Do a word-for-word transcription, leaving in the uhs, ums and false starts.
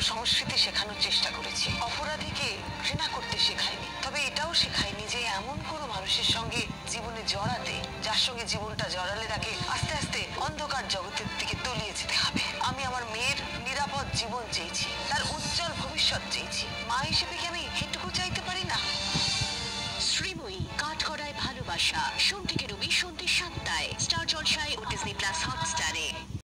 সংস্কৃতি শেখানোর চেষ্টা করেছি। অপরাধীকে ঘৃণা করতে শেখায়নি, তবে এটাও শেখায়নি যে এমন কোনো মানুষের সঙ্গে জীবনে জড়াতে যার সঙ্গে জীবনটা জড়ালে তাকে আস্তে আস্তে অন্ধকার জগতের দিকে তলিয়ে যেতে হবে। আমি আমার মেয়ের নিরাপদ জীবন চেয়েছি, তার উজ্জ্বল ভবিষ্যৎ চেয়েছি। মা হিসেবে কি আমি এটুকু চাইতে পারি না? শ্রীময়ী, কাঠগড়ায় ভালোবাসা, সোম থেকে রবি সন্ধ্যে সাতটায় স্টার জলসায় ও ডিজনি প্লাস হট